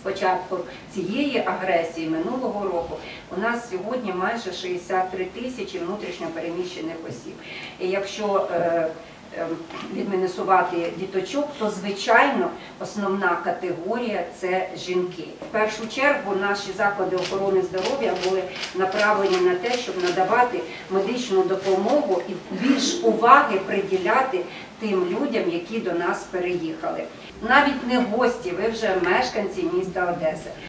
початку цієї агресії минулого року у нас сьогодні майже 63 тисячі внутрішньо переміщених осіб. І якщо відмінусувати діточок, то, звичайно, основна категорія – це жінки. В першу чергу наші заклади охорони здоров'я були направлені на те, щоб надавати медичну допомогу і більш уваги приділяти тим людям, які до нас переїхали. Навіть не гості, ви вже мешканці міста Одеси.